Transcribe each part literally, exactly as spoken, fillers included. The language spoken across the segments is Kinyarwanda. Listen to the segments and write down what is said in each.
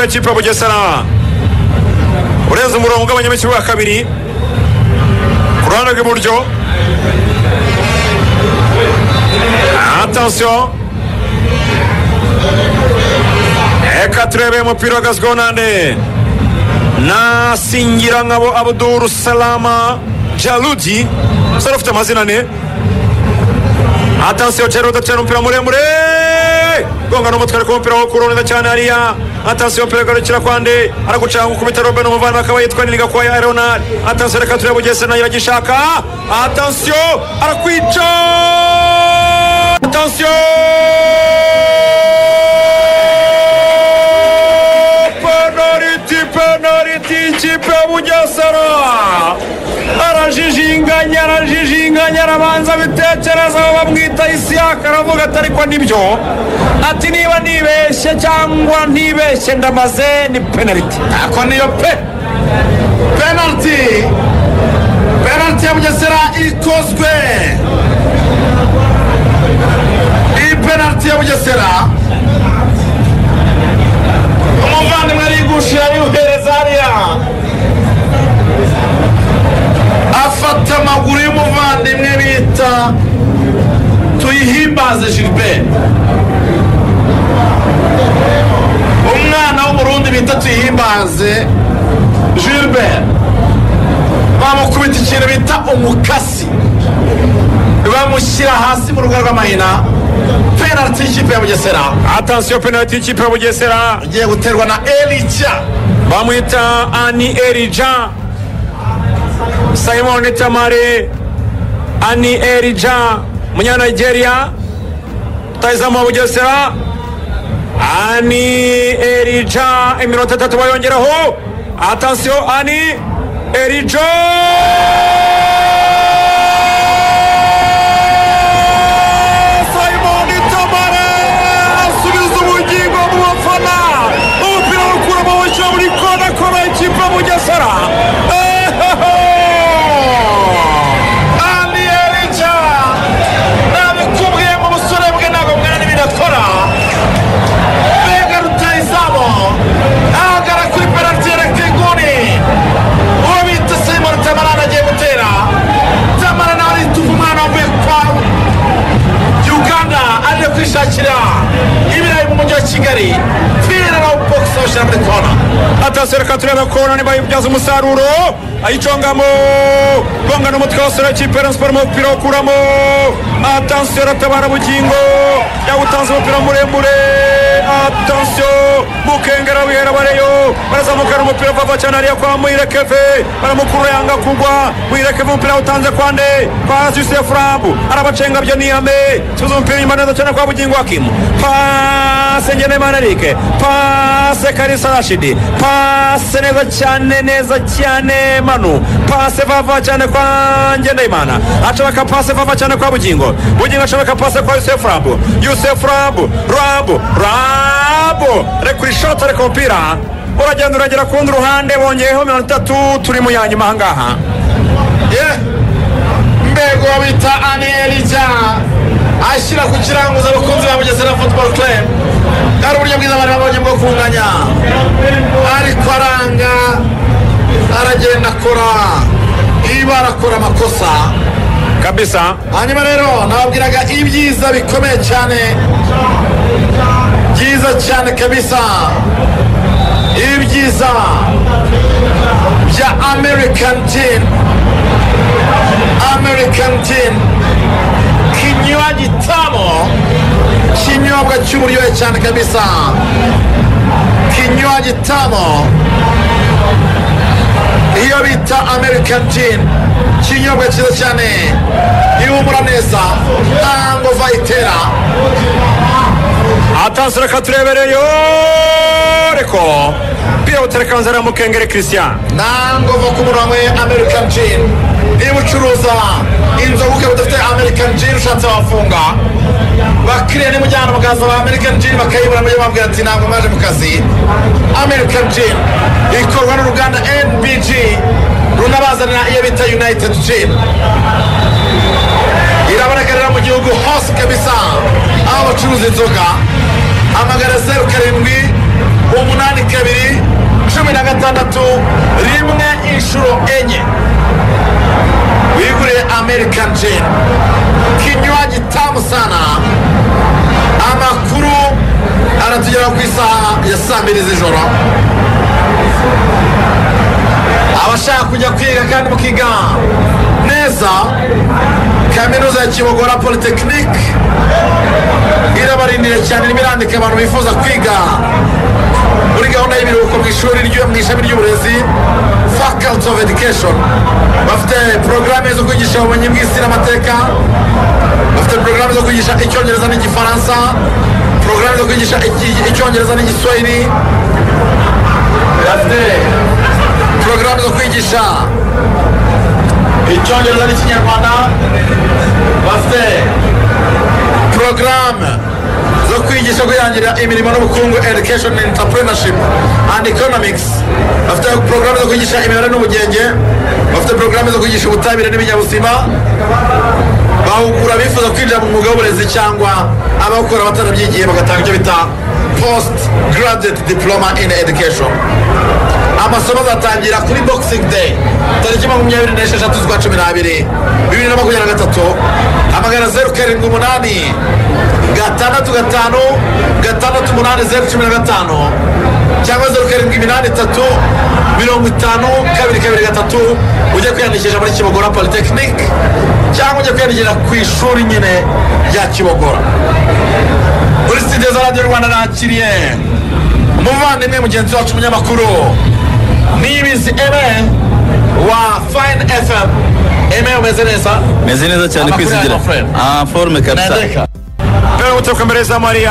ikipe ya Bugesera urenze umurongo w'abanyamikino wa kabiri ku ruhande rw'iburyo. Attention, eka turebe umupira wagazweho nande na Singirangabo Abdul Salama Jaludi, sara ufite amazina ane. Attention, Gerard atera umupira muremure gonga n'umutwe ariko umupira wo kurunda cyane hariya. Attention, umupira garukira kwande aragucanga ukubita Robben umuvana akaba yitwa Niliga kwa ya Ronald. Attention, reka turebe Bugesera nayo iragishaka. Attention, arakwica. Attention, penalty penalty ikipe ya Bugesera arajijinganya arajijinganya arabanza bitekereza bamwita Isiaka aravuga ati ariko nibyo ati niba nibeshye cyangwa ntibeshye ndamaze ni penalty ako niyo pe penalty penalty ya Bugesera ikozwe. Iyi penalty ya Bugesera umuvandimwe arigushira yuhereza hariya afata amaguru y'umuvandimwe bita Tuyihimbaze Gilbert, umwana w'umurundi bita Tuyihimbaze Gilbert bamukubita ikintu bita umukasi bamushyira hasi mu rugo rw'amahina. Penalty y'ikipe ya Bugesera. Attention, penalty y'ikipe ya Bugesera igiye guterwa na Elija bamwita Ani Elija Simon Tamare. Ani Elija munya Nigeria tayizamu wa Bugesera. Ani Elija iminota itatu bayongeraho. Attention, Ani Elija kwishakira ibirayi mu mujyi wa Kigali. Fira na box oshira muri kona. Attention, reka turebe kona niba yibyaza umusaruro ayicongamo gonga n'umutwe wose w'ikipe ya Sport mu mupira wo kuramo. Attention, ratabara Bugingo yawutanze umupira muremure. Attention, Mukengera wihera bareyo barazamuka n'umupira vava cyane hariya kwa Muirekeve baramukuru yanga kugwa. Muirekeve umupira utanze kwande kwa Yusuf Rambu arabacenga byo niyame tuzo umupira imaneza cyane kwa Bugingo Hakim. Passe ngene Manarike, passe Karisa Rashidi, passe neza cyane neza cyane Manu, passe vava cyane kwa Ngendahimana acabaka passe vava cyane kwa Bugingo. Bugingo acabaka passe kwa Yusuf Rambu, Yusuf Rambu Rambu Rambu rekuri shot ariko umupira uragenda uragera ku rundi ruhande bongeyeho mirongo itatu turi mu yanyuma ahangaha. Yeah, mbego wabita Ani Elija ashyira ku kiranguza abakunzi ba Bugesera Football Club. Ari uburyo bwiza bari babonye bwo kunganya ariko aranga aragenda akora iba arakora amakosa kabisa. Hanyuma rero nababwiraga ibyiza bikomeye cyane byiza cyane kabisa ibyiza bya American Gin. American Gin kinywaji tamu, kinyobwa cy'uburyohe cyane kabisa, kinywaji tamu iyo bita American Gin, kinyobwa cyiza cyane ihumura neza ntango vayitera. Attention, reka turebereyo reko pia utereka nzara Mukengere Christian ntango va ku murongo American Gin. Niba ucuruza inzoga ukaba udafite American Gin ushatse wafunga bakiriya nimujyana bakaza ba American Gin bakayibura muri babwira ati ntabwo mwaje mu kazi. American Gin ikorwa n'uruganda N B G runabazanira iyo bita United Gin. Iraboneka mu gihugu hose kabisa aho bacuruza inzoga. Amagara zeru karindwi umunani kabiri gatandatu rimwe inshuro enye wiguriye American Gin, kinywaji tamu sana. Amakuru aratugera ku isaha ya saa mbiri z'ijoro. Abashaka kujya kwiga kandi mukiga neza, kaminuza ya Kibogora Polytechnic irabarindira cyane, irandika abantu bifuza kwiga muri gahunda y'ibiruhuko mu ishuri ryo mu ishami ry'uburezi Faculty of Education. Bafite porogaramu zo kwigisha ubumenyi bw'isi n'amateka, bafite porogaramu zo kwigisha icyongereza n'igifaransa, porogaramu zo kwigisha icyongereza n'igiswahili, bafite porogaramu zo kwigisha icyongereza n'ikinyarwanda, bafite porogaramu zo kwigisha kwihangira imirimo n'ubukungu, education and entrepreneurship and economics, bafite porogaramu zo kwigisha imibare n'ubugenge, bafite porogaramu zo kwigisha ubutabire n'ibinyabuzima, bahugura bifuza kwinjira mu mwuga w'uburezi cyangwa abawukora batarabyigiye bagatanga icyo bita post graduate diploma in education. Amasomo azatangira kuri Boxing Day tariki makumyabiri n'esheshatu z'ukwa cumi n'abiri bibiri na makumyabiri na gatatu. Amagana zeru karindwi umunani gatandatu gatanu gatandatu umunani zeru cumi na gatanu cyangwa zeru karindwi iminani itatu mirongo itanu kabiri kabiri gatatu. Ujye kwiyandikisha muri Kibogora Polytechnic cyangwa ujye kwiyandikisha ku ishuri nyine rya Kibogora. Muri studio za Radio Rwanda nakiriye umuvandimwe mugenzi wacu umunyamakuru Nibizi Eme wa Fine F M. Eme, umeze neza? Meze neza cyane kwisigira. Ah, forme kabisa. Pero utoka mbere za Maria.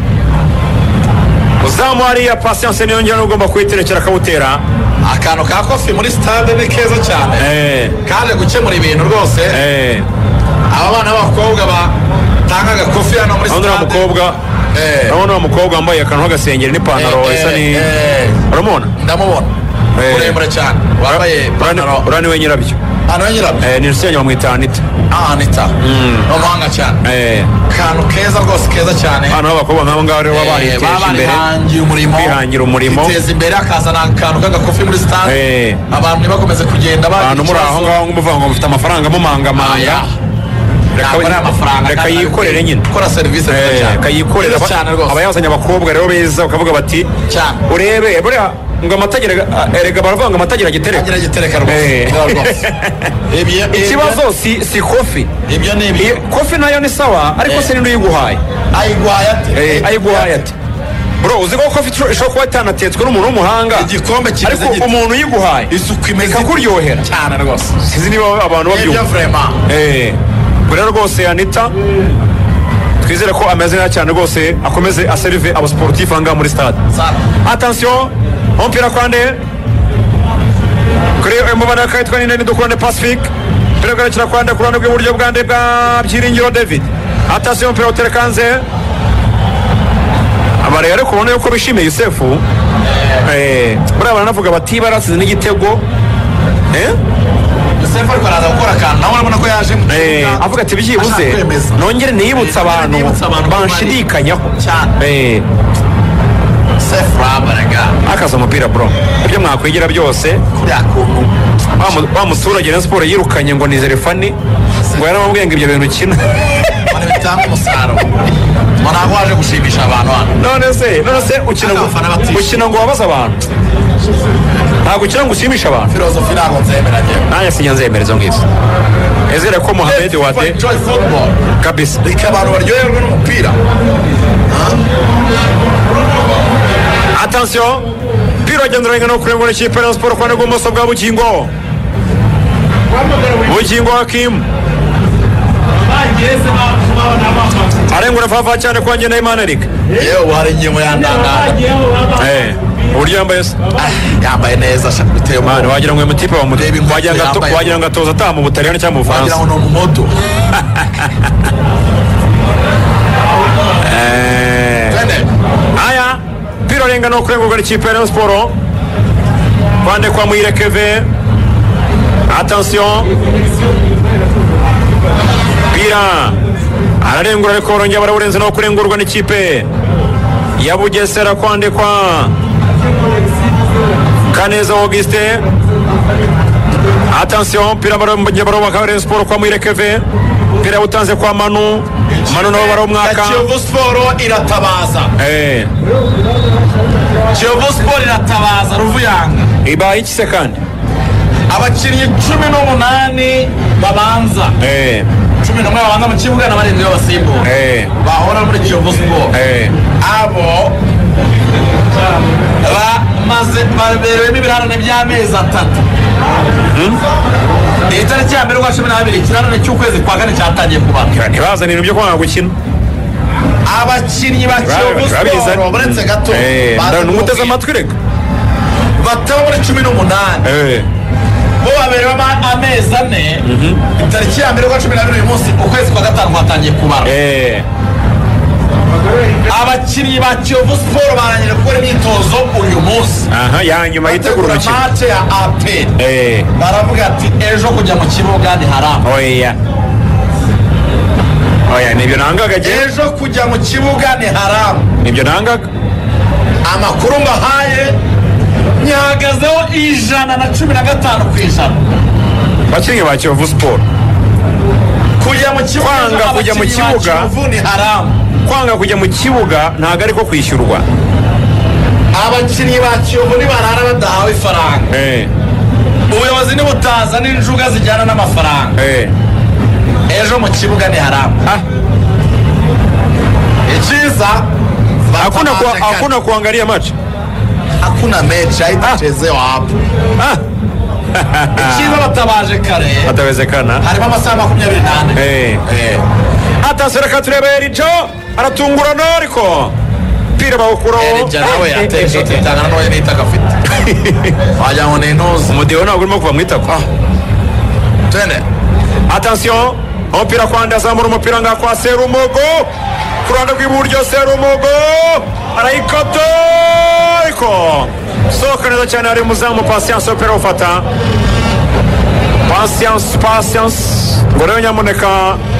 Uzamu Maria patience ni yongera ugomba kwiterekera kabutera. Akantu ka kofi muri stade ni keza cyane. Eh. Kaje gukemura ibintu rwose. Eh. Aba bana b'abakobwa ba tangaga kofi hano muri stade. Ndabona umukobwa. Eh. Ndabona umukobwa wambaye akantu k'agasengeri n'ipantaro isa ni. Eh. Uramubona? Ndamubona. Muremure cyane. Wambaye ipantaro. Urani we nyirabyo. Ano nyirabyo. Eh, ni Rusenya bamwita Anita. Ah, Anita. Mm. Umuhanga cyane. Eh. Kantu keza rwose keza cyane. Hano abakobwa nk'abo ngabo rero babariteje imbere. Bahangiye umurimo. Bihangira umurimo. Biteza imbere akazana akantu k'agakofi muri stade. Eh. Abantu ntibakomeze kugenda bagira. Abantu muri aho ngaho nk'umuvuga ngo mufite amafaranga mumanga manga. Reka yikorere nyine gukora serivisi cyane, kayikorera abayazanye abakobwa rero beza ukavuga bati urebe buriya ngo amatagira erega baravuga ngo amatagira gitereka gitereka rwose. Ikibazo si si kofi, ibyo ni ibyo kofi nayo ni sawa ariko se ninde uyiguhaye ayiguhaye ate ayiguhaye ate bro, uzi ko kofi ishobora kuba itanatetswe n'umuntu w'umuhanga igikombe kimeze ariko umuntu uyiguhaye isuku imeze ikakuryohera cyane rwose. Sizi niba abantu babyumva eh rero rwose Anita twizere ko ameze neza cyane rwose, akomeze aserive abo sportif anga muri stade. Attention, umupira kwande kuri umubana kaitwa nini dukurane Pacific turegarakira kwande kurane bw'uburyo bwande bwa Byiringiro David. Attention, umupira uterekanze abare yari kubona yuko bishimiye Yusefu eh bura banavuga bati barasize n'igitego eh Yusefu ariko araza gukora akantu nawe urabona ko yaje mu kibuga avuga ati byibuze nongere niyibutsa abantu banshidikanyaho eh Yusefu rabaraga akaza umupira bro, ibyo mwakwigira byose kuriya kuntu wa muturage na siporo yirukanye ngo ni Zerefani ngo yaramubwiye ngo ibyo bintu ukina bane bitanga umusaruro mbona ko waje gushimisha abantu hano. None se none se ukina ukina ngo wabaza abantu, ntabwo ukina ngo ushimisha abantu. Filozofi ntabwo nzemera njyewe, nanjye sinya nzemera izo ngizo. Ezere ko Mohamed Wade kabisa reka abantu baryoherwe n'umupira. Attention, piro agenda renga no kurengura ikipe ya Sport kwa n'ubumoso bwa Bugingo. Bugingo Hakim arengura fafa cyane kwa Ngena Imana Eric. Yewe hari ingingo yandangara eh uburyo yambaye yambaye neza biteye umwana wagira ngo umutipe wa mudebe wagira ngo wagira ngo atoza atamu Butaliyani cyangwa mu Bufaransa wagira ngo no mu moto eh aya piro renga no kurengura ikipe ya Sport kwande kwa Muire Keve. Attention, pira ararengura ariko orongera barawurenze no kurengurwa n'ikipe ya Bugesera kwande kwa Kaneza Augustin. Attention, pira baro baro bakare sport kwa Mwire Keve. Pira utanze kwa Manu. Manu nabo baro mwaka. Kiyovu Sport iratabaza. Eh. Kiyovu Sport iratabaza Ruvuyanga. Iba iki second. Abakinnyi cumi n'umunani babanza. Eh. cumi n'umwe babanza mu kibuga n'abarindwi b'abasimbura. Eh. Bahora muri Kiyovu Sport. Eh. Abo bamaze baberewemo ibirarane by'amezi atatu. Itariki ya mbere kwa cumi n'abiri ikirarane cy'ukwezi kwa kane cyatangiye kubaka. Ntibazana ibintu byo kwanga gukina. Abakinnyi ba Kiyovu Sport buretse gato n'umuteze amatwi reka bataba muri cumi n'umunani bo baberewemo amezi ane. Itariki ya mbere kwa cumi n'abiri uyu munsi ukwezi kwa gatanu kwatangiye kubara. Abakinnyi ba Kiyovu Sport barangije gukora imyitozo uyu munsi. Aha, ya nyuma yitegura urukino match ya A P R. Baravuga ati ejo kujya mu kibuga ni haramu. Oya Oya nibyo nangaga je. Ejo kujya mu kibuga ni haramu. Nibyo nangaga. Amakuru mbahaye nyahagazeho ijana na cumi na gatanu ku ijana. Bakinnyi ba Kiyovu Sport kujya mu kibuga, kwanga kujya mu kibuga ni haramu. Kwanga kujya mu kibuga ntago ariko kwishyurwa. Abakinnyi ba Kiyovu nibarara badahawe ifaranga. Eh. Ubuyobozi nibutaza n'injuga zijyana n'amafaranga. Eh. Ejo mu kibuga ni haramu. Ah. Ikiza hakuna kwa, hakuna kuangalia match. Hakuna mechi haitachezewa hapo. Ah. Ikiza batabaje kare. Atawezekana. Harimo amasaha makumyabiri n'ane. Eh. Eh. Hata sereka turebera ico aratungurana ariko pira bawukuraho. Erija nawe yateje titangana no yanita gafite. Wajya ngo nentuze. Umudeo ntabwo urimo kuva mwitako. Twende. Attention, umupira kwa Ndazamura umupira nga kwa Serumogo. Kuranda rw'iburyo Serumogo. Arayikata ariko soka neza cyane ari muzamu Patience opera ufata. Patience, Patience. Ngoreo nyamuneka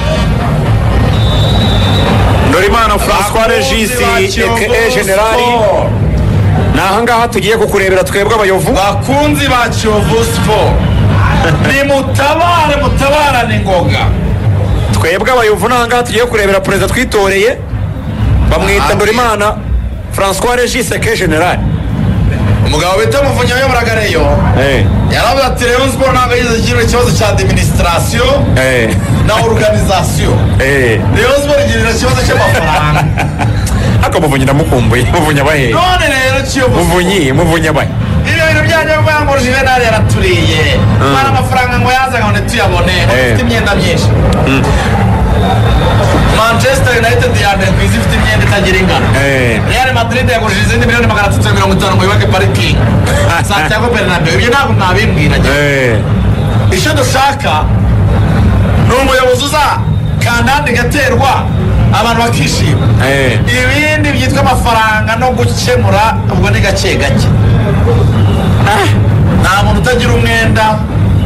Ndorimana François Regis aka Generali. Nahangaha tugiye kukurebera twebwe abayovu. Bakunzi ba Kiyovu Sport. Ni mutabare mutabarane ngoga. Twebwe abayovu nahangaha tugiye kurebera perezida twitoreye. Bamwita Ndorimana François Regis aka Generali. Umugabo bita Muvunyi wayoboraga Rayon. Eh. Yaravuze ati Rayon Sport ntabwo yize ikintu ikibazo cya administration. Eh. Na organisation. Eh. Rayon Sport igira ikibazo cy'amafaranga. Ako Muvunyi ndamukumbuye. Muvunyi abahe. None rero Kiyovu. Muvunyi, Muvunyi abahe. Ibyo bintu byanjye bivuga ngo Juvenal yaraturiye. Mara amafaranga ngo yazaga ngo tuyabone. Ufite imyenda myinshi. Manchester United ya mbere ku isi ifite imyenda itagira ingano. Real Madrid yagurishije izindi miliyoni magana atatu mirongo itanu ngo yubake parikingi. Santiago Bernabeu ibyo ntabwo nabimbwira. Icyo dushaka ni umuyobozi uza kandanda igaterwa abantu bakishima. Ibindi byitwa amafaranga no gukemura ubwo ni gake gake. Nta muntu utagira umwenda.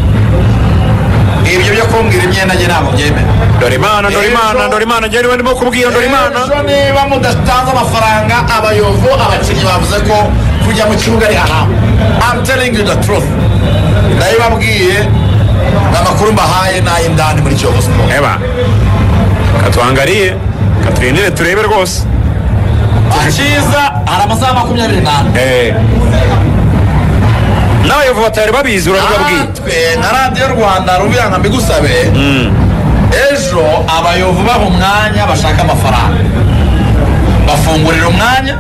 Ibyo byo kumbwira imyenda nge ntabwo byemera. Ndorimana, Ndorimana, Ndorimana njye niwe ndimo kubwira Ndorimana. Ejo niba mudatanze amafaranga abayovu abakinnyi bavuze ko kujya mu kibuga ari haramu. I'm telling you the truth. Ndabibabwiye n'amakuru mbahaye n'ay'indani muri Kiyovu Sport. Eba katwangariye katurindire turebe rwose. Akiza hari amasaha makumyabiri n'ane. Eh. Nawe batari babizi urababwiye. Twe na Radio Rwanda Rubiranga mbigusabe. Ejo abayovu baho umwanya bashaka amafaranga. Bafungurira umwanya.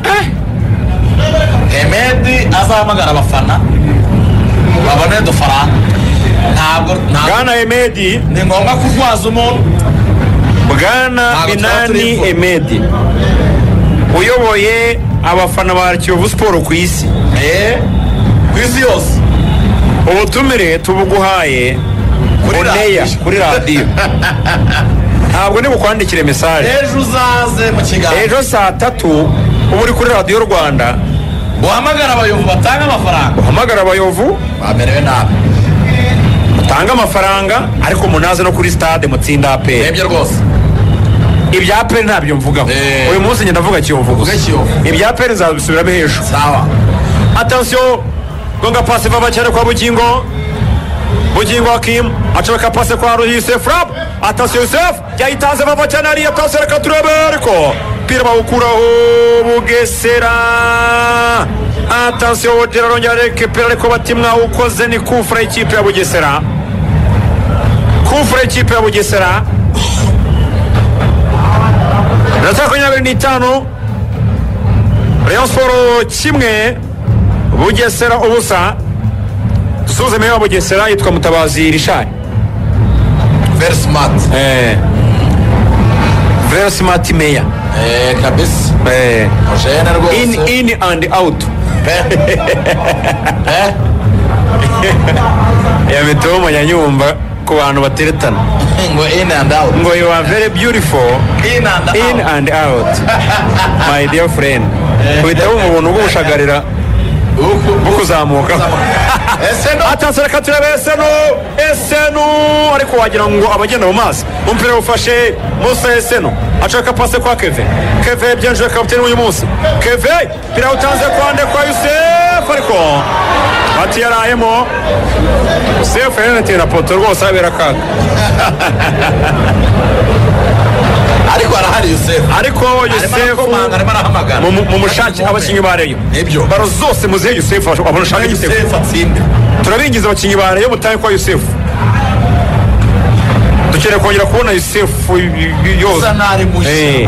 Emedi azahamagara abafana. Babone dufaranga. Ntabwo Bwana Emedi ni ngombwa kugwaza umuntu. Bwana Minani Emedi uyoboye abafana ba Kiyovu Sport ku isi. Eh. Ku isi yose. Ubutumire tubuguhaye Oneya kuri radio. Ntabwo ni bukwandikire message. Ejo uzaze mu kiganiro. Ejo saa tatu ubu uri kuri Radio Rwanda. Uhamagara abayovu batanga amafaranga. Uhamagara abayovu bamerewe nabi. Batanga amafaranga ariko munaze no kuri stade mutsinda A P R. Ebyo rwose. Ibya A P R ntabyo mvuga. Uyu munsi ngenda ndavuga Kiyovu gusa. Ibya A P R nzabisubiramo hejuru. Sawa. Attention gonga pasi vava cyane kwa Bugingo Bugingo Hakim acaka pasi kwa Ruhise Frap attention Yusuf yayitanze vava cyane ari attention reka turebe ariko pira bawukuraho Bugesera attention Ojera rongera rekepera ariko batimwa ukoze ni kufra ikipe ya Bugesera kufra ikipe ya Bugesera Ratako makumyabiri n'itanu Rayon Sport kimwe Bugesera ubusa dusuze meya wa Bugesera yitwa Mutabazi Richard very smart eh very smart meya eh kabisa eh ojena rwose in in and out eh ya mitomo ya nyumba ku bantu bateretana ngo in and out ngo you are very beautiful in and out in and out my dear friend uhita wumva ubuntu bw'ubushagarira bukuzamuka Eseno atasareka turebe Eseno Eseno ariko wagira ngo abagenda mu mazi umupira ufashe Musa Eseno acaka pase kwa Keve Keve byenje kapiteni uyu munsi Keve pira utanze kwande kwa Yusuf ariko ati yarahemo Yusuf yanatera poto rwose abera kaga ariko arahari Yusuf ariko Yusuf mu mushaki abakinyi bareyo nibyo baro zose muzihe Yusuf abona shaka Yusuf atsinde turabingiza abakinyi bareyo mutaye kwa Yusuf dukere kongera kubona Yusuf yose sanari mushi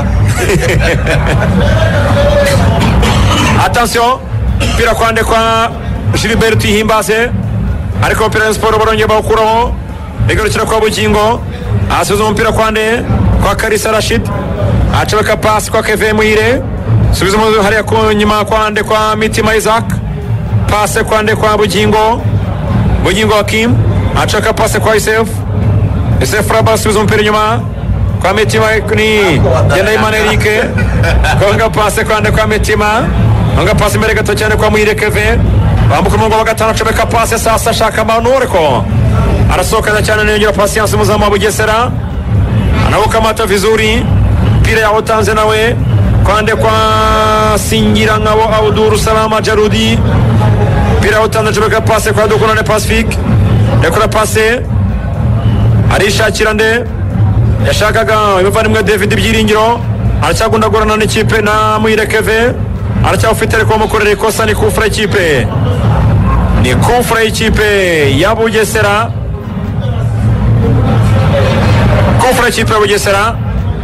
attention pira kwande kwa Gilbert Himbaze ariko pira Sport barongeye bawukuraho bigarukira kwa Bugingo asubiza umupira kwande kwa Karisa Rashid acabeka pasi kwa Keve Muhire subiza mu hariya ko nyuma kwande kwa Mitima Isaac pase kwande kwa Bugingo Bugingo Hakim acaka pase kwa Yusuf Yusuf Rabas subiza umupira nyuma kwa Mitima ni Jenda Imana Erike konga pase kwande kwa Mitima konga pase mbere gato cyane kwa Muhire Keve bambuka mu ngo wa gatanu acabeka pase sasa shaka manure ko arasoka cyane niyongera patience muzamu wa Bugesera anaokamata vizuri pira ya utanze nawe kwande kwa Singira ngabo Abdul Salama Jarudi pira utanze chobeka pase kwa Dukuna ne Pacific ekora pase arishakira nde yashakaga imvanimwe David Byiringiro aracyagundagurana n'ikipe na Muhire Keve aracyafite ariko mukorera ikosa ni kufra ikipe ni kufra ikipe ya Bugesera kufra ikipe ya Bugesera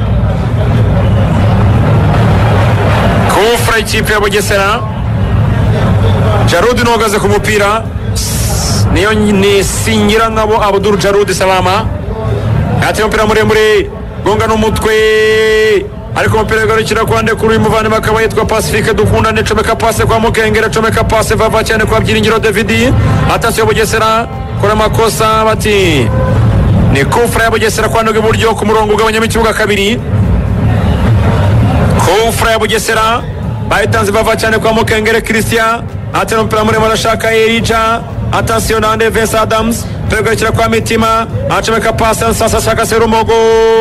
kufra ikipe ya Bugesera Jarudi nogaze ku mupira niyo ni Singira ngabo Abdul Jarudi Salama ati umupira muremure gonga n'umutwe ariko umupira garukira kwande kuri muvane makaba yitwa Pacifique Dukunda ne chomeka pase kwa Mukengera chomeka pase vava cyane kwa Byiringiro David atasiyo Bugesera kora makosa bati ni kufra ya Bugesera kwande iburyo ku murongo ugabanya mu kibuga kabiri kufra ya Bugesera bayitanze vava cyane kwa Mukengera Christian atera umupira muremure arashaka Erija atasiyo na Neves Adams garukira kwa Mitima achomeka pase sasa shaka Serumogo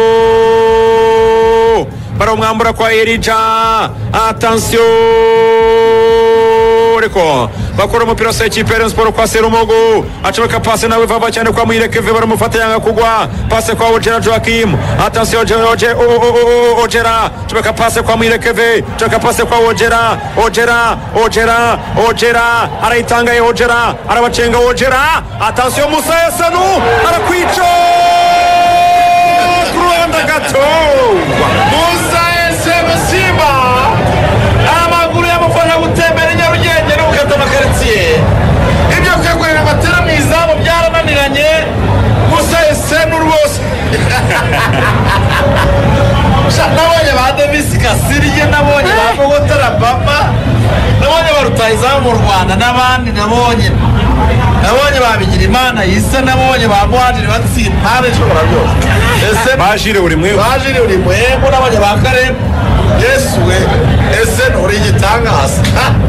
baromwambura kwa Erija attention reko bakora umupira wa ikipe ya Sport kwa Serumogo acabeka pase nawe vava cyane kwa Muhire Keve baramufata yanga kugwa pase kwa Ojera Joachim attention Ojera Ojera acabeka pase kwa Muhire Keve acabeka pase kwa Ojera Ojera Ojera Ojera araitanga ye Ojera arabacenga Ojera attention Musa Esenu arakwica Rwanda gato Musa Esenu Simba amaguru y'amufasha gutembera Nyarugenge no gukata amakaritiye ibyo kwegurira amatera mu izamu byarananiranye Musa Esenu rwose nabonye ba Davis Kasirye nabonye ba Bogotara Baba nabonye ba Rutahizamu mu Rwanda n'abandi nabonye nabonye babigira Imana yise nabonye ba Muhadiri batsi ntare shobora byose ese bajire uri mwe bajire uri mwe nabonye ba Kare Yesu we ese uri gitangaza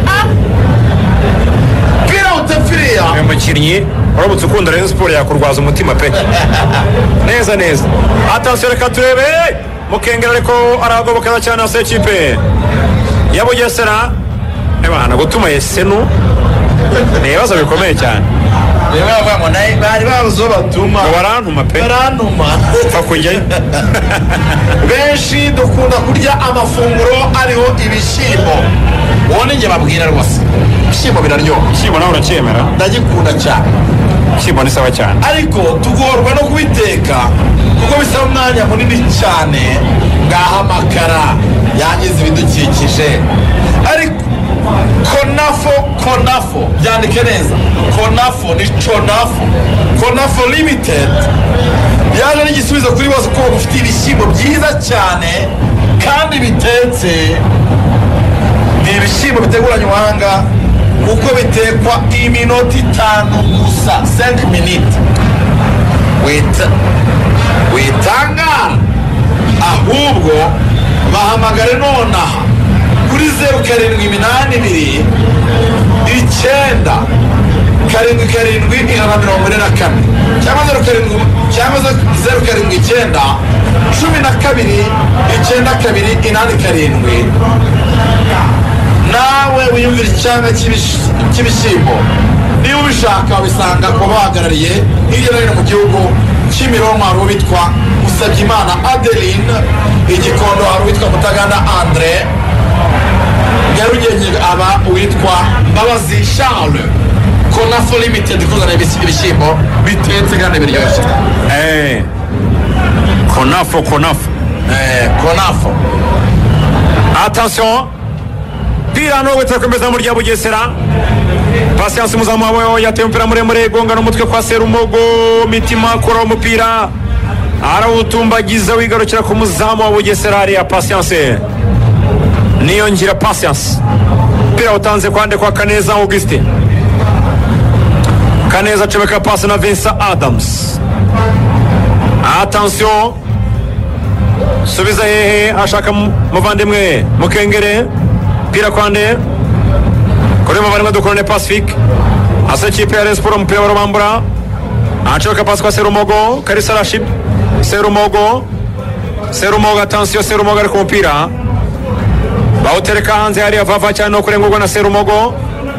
kira utafiriya umukinnyi urabutse ukunda Rayon Sport yakurwaza umutima pe neza neza attention reka turebe Mukengera ariko aragoboka cyane ase ikipe ya Bugesera ebana gutuma Esenu ibibazo bikomeye cyane. Niba bavuga ngo nayi bari babuzo batuma barantuma pe barantuma fa kujyayo. Benshi dukunda kurya amafunguro ariho ibishyimbo. Ubone nge babwira rwose ibishyimbo biraryoha. Ibishyimbo nawe uracyemera? Ndagikunda cyane. Ibishyimbo ni sawa cyane, ariko tugorwa no kubiteka kuko bisaba umwanya munini cyane. Ngaha amakara yangiza ibidukikije. Ariko Konafo, Konafo, byandike neza. Konafo ni Chonafo. Konafo Limited yaje n'igisubizo kuri bose ko bafite ibishyimbo byiza cyane kandi bitetse. Ni ibishyimbo biteguranye ubuhanga kuko bitekwa iminota itanu gusa, cinq minutes. Wita witangara ahubwo bahamagare nonaha kuri zeru karindwi iminani ibiri icyenda karindwi karindwi ijana mirongo ine na kane cyangwa zeru karindwi cyangwa zeru karindwi icyenda cumi na kabiri icyenda kabiri inani karindwi. Nawe wiyumvira icyanga cy'ibishyimbo, niba ubishaka wabisanga ku bahagarariye hirya no hino mu gihugu. Kimironko hari uwitwa Musabyimana Adeline, Igikondo hari uwitwa Mutaganda Andre, Nyarugenge aba uwitwa Mbabazi Charles. Konafo Limited kuzana ibishyimbo bitetse kandi biryoshye. Eh, Konafo, Konafo, eh, Konafo. Attention, pira no wetakomeza muri ya Bugesera. Patience muzamu wabo yateye umupira muremure gonga n'umutwe kwa Serumogo. Mitima kora umupira arawutumbagiza wigarukira ku muzamu wa Bugesera hariya. Patience niyo ngira Patience, pira utanze kwande kwa Kaneza Auguste. Kaneza chemeka pasi na Vincent Adams. Attention, subiza hehe ashaka muvandimwe Mukengere, pira kwande kuri muvandimwe Dukorane Pacifique. Asa ikipe ya Rayon Sports umupira warabambura, achemeka pasi kwa Serumogo. Karisa Rashid, Serumogo, Serumogo. Attention, Serumogo ari ku mupira bawutereka hanze hariya. Vava cyane no kurengurwa na Serumogo.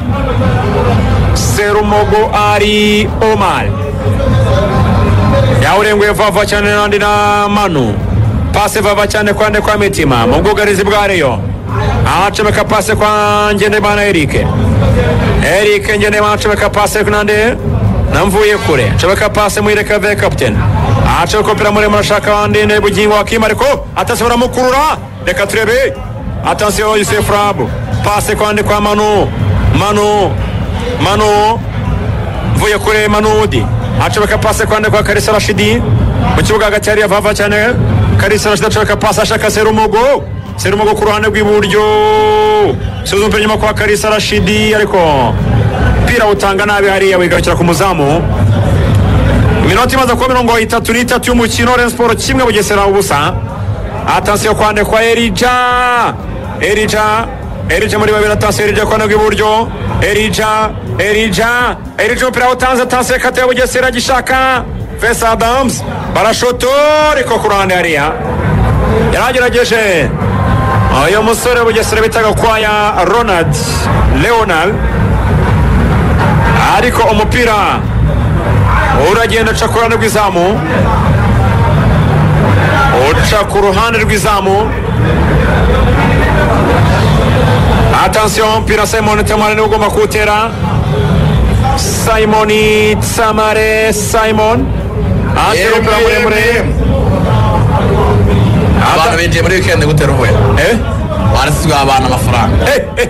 Serumogo ari Omar yawurenguye Vava cyane nandi na Manu. Pase Vava cyane kwande kwa Mitima mu bwugarizi bwa Rayon. Acomeka pase kwa Ngendemana Eric. Eric Ngendemana acomeka pase kunande namvuye kure. Acomeka pase mwireka ve captain. Acomeka kopera muri murashaka wandi ne Bugingo Akima ariko atasubira mukurura. Reka turebe. Attention, Youssef Rabo. Pase kwande kwa Manu. Manu Manu mvuye kure Manudi. Acomeka pase kwande kwa Karisa Rashidi mu kibuga hagati hariya. Vava cyane Karisa Rashidi acomeka pase ashaka Serumogo. Serumogo ku ruhande rw'iburyo, suzu mpira nyuma kwa Karisa Rashidi ariko pira utanga nabi hariya wigarukira ku muzamu. Iminota imaze kuba mirongo itatu n'itatu y'umukino. Rayon Sports kimwe Bugesera ubusa. Attention kwande kwa Erija. Erija Erija muri babiri. Attention Erija kwande rw'iburyo. Erija Erija Erija umupira utanze. Attention kate Bugesera gishaka Vincent Adams barashoto ariko ku ruhande hariya yaragerageje uyu musore Bugesera bitaga kwaya Ronald Leonard ariko umupira uragenda uca ku ruhande rw'izamu, uca ku ruhande rw'izamu. Attention, mpira Simon Tamare niwe ugomba kuwutera. Simon Tamare Simon atera umupira muremure. Abantu binjiye muri weekend gutera ubuye. Eh? Barasizwe abantu amafaranga.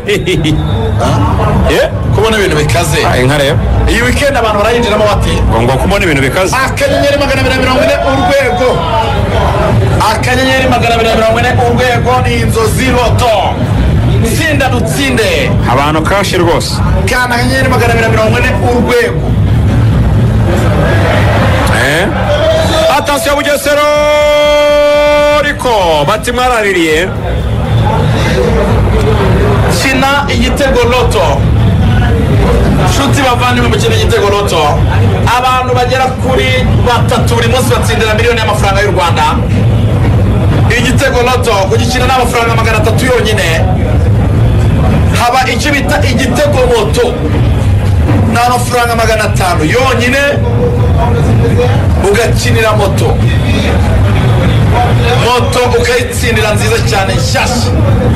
Eh? Kubona ibintu bikaze. Ah, inka rero. Iyi weekend abantu barayinjiramo bati ngo kubona ibintu bikaze. Akanyenyeri magana abiri mirongo ine urwego. Akanyenyeri magana abiri mirongo ine urwego ni inzozi loto. Tsinda dutsinde. Abantu kashi rwose. Kana akanyenyeri magana abiri mirongo ine urwego. Eh? Attention Bugesera ariko bati mwaraririye. Kina igitego loto. Shuti bavandimwe mu kina igitego loto. Abantu bagera kuri batatu buri munsi batsindira miliyoni y'amafaranga y'u Rwanda. Igitego loto kugikina n'amafaranga magana atatu yonyine. Haba icyo bita igitego moto. amafaranga magana atanu yonyine ugakinira moto moto ukayitsindira nziza cyane nshyashya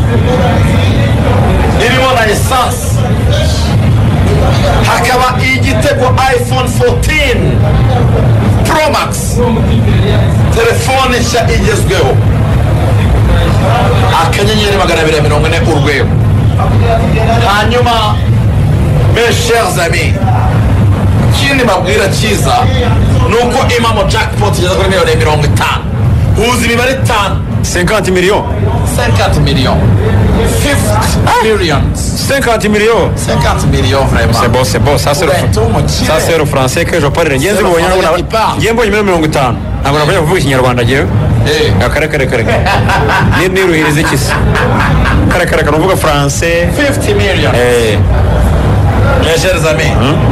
irimo na esanse hakaba igitego iPhone fourteen Pro Max telefone nshya igezweho akanyenyeri magana abiri mirongo ine urwego hanyuma mes chers amis ikindi mbabwira cyiza nuko imamo jackpot igeze kuri miliyoni mirongo itanu uzi imibare itanu cinquante millions cinquante millions fifty millions cinquante millions cinquante millions vraiment c'est bon c'est bon ça c'est le ça c'est le français que je parle ngenzi bubonye ngiye mbonye mirongo itanu ntabwo nabonye kuvuga ikinyarwanda giye eh kare kare kare ni ni ruhiriza ikisi kare kare kare uvuga français fifty millions eh mes chers amis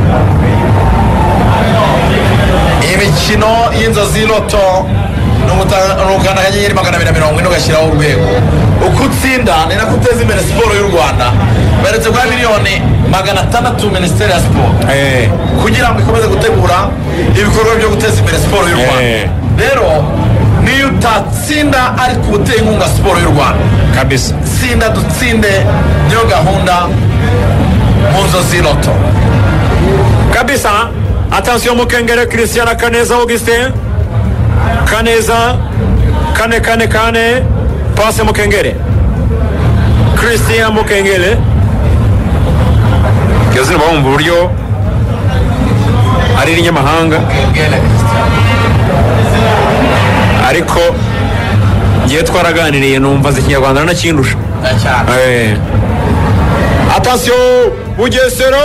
imikino y'inzozi loto nukanda akanyenyeri magana abiri mirongo ine ugashyiraho urwego uko utsinda ni nako uteza imbere siporo y'u Rwanda baretse kwa miliyoni magana atandatu minisiteri ya siporo kugira ngo ikomeze gutegura ibikorwa byo guteza imbere siporo y'u Rwanda rero niyo utatsinda ariko uteye inkunga siporo y'u Rwanda kabisa tsinda dutsinde niyo gahunda mu nzozi loto kabisa. Attention Mukengere Christian Kaneza Augustin Kaneza Kane Kane Kane passe Mukengere Christian Mukengere Kizini bamwe buryo ari rinyamahanga ariko ngiye twaraganiriye numva zikinyarwanda na kindusha eh attention Bugesera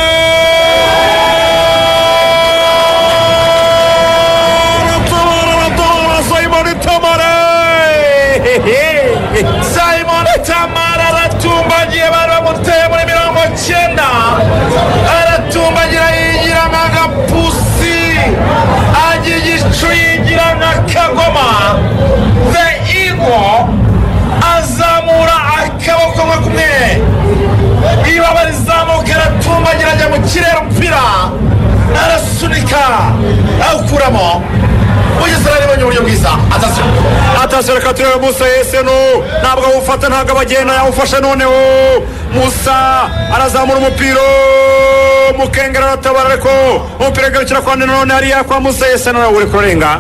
Simon Tamara aratumbagiye bari bamuteye muri mirongo cyenda aratumbagira yigira nk'agapusi agira igicu yigira nk'akagoma the eagle azamura akaboko nka kumwe ibaba rizamuka aratumbagira ajya mu kirere umupira arasunika awukuramo Bugesera ribonye uburyo bwiza atasiyo atasiyo reka turebe Musa Yeseno ntabwo awufata ntabwo abagenda yawufashe noneho Musa arazamura umupira Mukengera aratabara ariko umupira ugarukira kwa none hariya kwa Musa Yeseno uri kurenga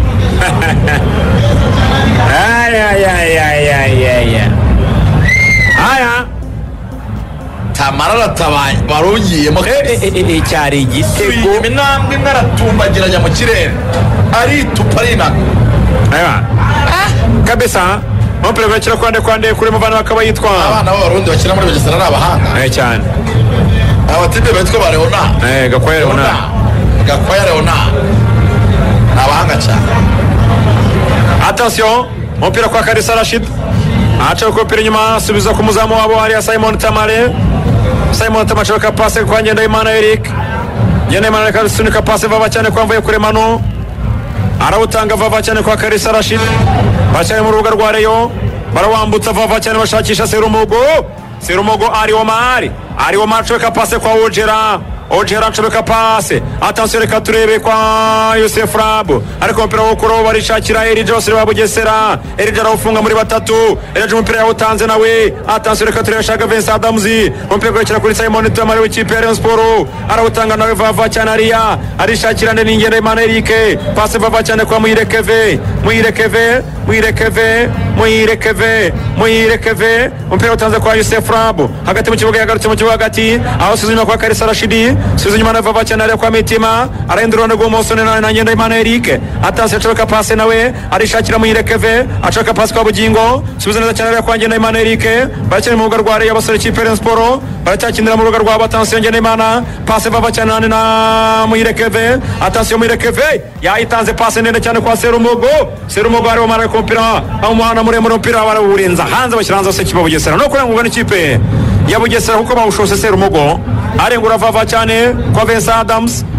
aya aya aya aya aya aya Tamara aratabaye barugiyemo cyari igitego intambwe imwe aratumbagira ajya mu kirere aritupa arinaga aya kabisa umupira ugarukira kwa nde kwa nde kuri mu bana bakaba yitwa abana b'abarundi bakina muri Bugesera ni abahanga eh cyane abatipe bitwa ba Leona eh Gakwaya Leona Gakwaya Leona ni abahanga cyane. Attention umupira kwa Kalisa Rashid acha kupira nyuma asubiza ku muzamu wabo hariya Simon Tamare Simon Tamare ashaka passe kwa Ngendahimana Eric Ngendahimana kasunika passe vava cyane kwa Mvuye Kuremano arawutanga vava cyane kwa Kalisa Rashid bacanye mu rubuga rwa Rayon barawambutsa vava cyane bashakisha Serumogo Serumogo ari Omar ari Omar ashaka passe kwa Ojera Ojera ashaka passe attention reka turebe kwa Youssef Rabo ariko umupira wo kuro barishakira Eri Jose wa Bugesera Eri Jara ufunga muri batatu Eri umupira yawutanze nawe attention reka turebe shaka Vincent Adamzi umupira gukira kuri Simon Tamare w'ikipe ya Rayon Sport arawutanga nawe vava cyane ariya arishakira nde Ngendahimana Eric passe vava cyane kwa Muyirekeve Muyirekeve Muyirekeve Muyirekeve Muyirekeve umupira utanze kwa Youssef Rabo hagati mu kibuga yagarutse mu kibuga hagati aho suzuma kwa Kalisa Rashidi suzuma na vava cyane kwa Mitima arahindura no gomosone na Ngendahimana Eric atase ashaka passe nawe arishakira Muyirekeve ashaka passe kwa Bugingo subiza neza cyane kwa Ngendahimana Eric barakina mu rubuga rwa Rayon abasore kipe Rayon Sport baracyakinira mu rubuga rwa Batansiyo Ngendahimana passe vava cyane na Muyirekeve attention Muyirekeve yayitanze passe ndende cyane kwa Serumogo Serumogo ari umara kompira umuhana muremure umupira barawurenza hanze bashiranza se kiba Bugesera no kurengurwa n'ikipe ya Bugesera kuko bawushose Serumogo arengura vava cyane kwa Vincent Adams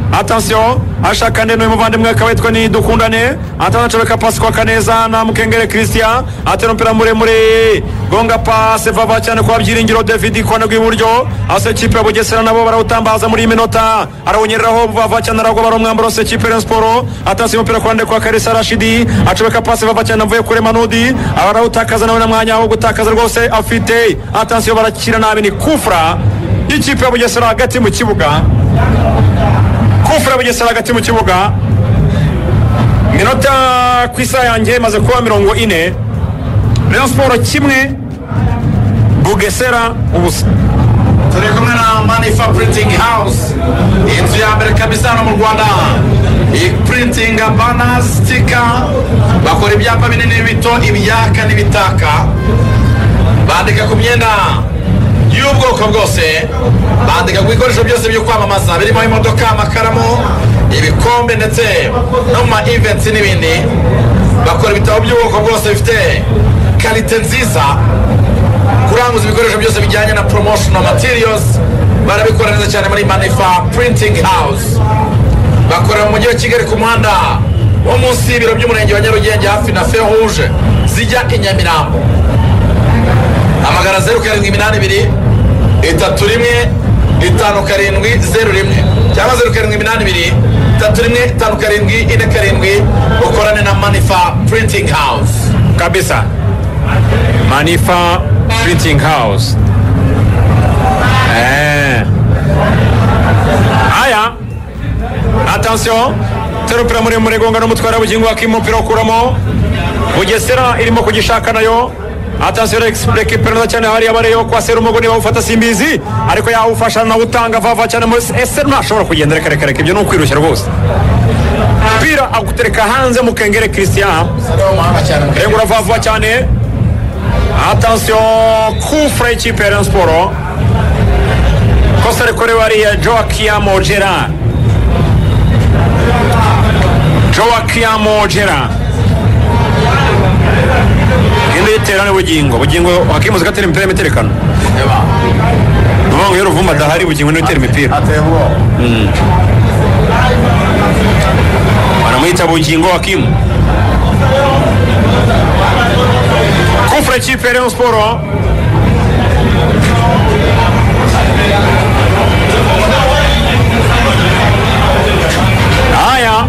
attention ashaka ndeno y'umuvandimwe akaba yitwa ni Dukundane atanacobeka pasi kwa Kaneza na Mukengere Christian atera mpira muremure gonga pasi vava cyane kwa Byiringiro David kwana rw'iburyo ase kipe ya Bugesera nabo barawutambaza muri minota arawunyereraho vava cyane aragwa baromwambaro se kipe ya Sport attention mpira kwande kwa Karisa Rashidi acobeka pasi vava cyane mvuye kure Manudi abarawutakaza nawe na mwanya wo gutakaza rwose afite attention barakira nabi ni kufra ikipe ya Bugesera hagati mu kibuga kufra Bugesera hagati mu kibuga minota kwisa yanjye maze kuba mirongo ine Rayon Sport kimwe Bugesera ubusa turi kumwe na Manifa Printing House inzu ya mbere kabisa no mu Rwanda i-printing banners sticker bakora ibyapa binini bito ibyaka n'ibitaka bandika ku myenda y'ubwoko bwose bandika ku bikoresho byose byo kwamamaza birimo imodoka amakaramu ibikombe ndetse no ma events n'ibindi bakora ibitabo by'ubwoko bwose bifite kalite nziza kuranguza ibikoresho byose bijyanye na promotional materials barabikora neza cyane muri Manifa Printing House bakora mu mujyi wa Kigali ku muhanda wo munsi y'ibiro by'umurenge wa Nyarugenge hafi na Feu Rouge zijya i Nyamirambo amagara zeru karindwi iminani ibiri itatu rimwe itanu karindwi zeru rimwe cyangwa zeru karindwi iminani ibiri itatu rimwe itanu karindwi ine karindwi ukorane na Manifa Printing House kabisa Manifa Printing House eh aya attention terupira muri muri gonga no mutwara bugingo akimupira kuramo Bugesera irimo kugishaka nayo attention explique perna cyane hari abareyo kwa Serumugo niba ufata simbizi ariko yawufasha na utanga vava cyane muri ese ntashobora kugendera kare kare ibyo no kwirushya rwose pira agutereka hanze Mukengere Christian engura vava cyane attention kufra ikipe ya Sport kosa rekorewe ari ya Joaquim Gerard Joaquim Gerard indi iterane bugingo bugingo hakimuze gatera imipira y'imiterekano ngo ruvuma dahari bugingo n'itera imipira banamwita bugingo Hakimu kufra ikipe ya Rayon Sport aya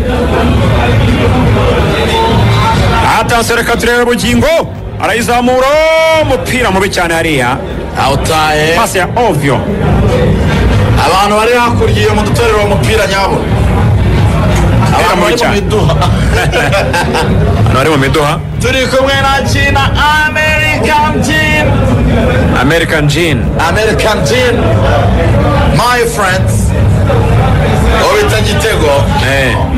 attention reka turebe bugingo arayizamura umupira mubi cyane hariya awutaye pasi ya ovyo abantu bari hakurya iyo mu dutorero umupira nyabo abantu bari mu miduha abantu bari mu miduha turi kumwe na China American Gin American Gin American Gin my friends obita Gitego eh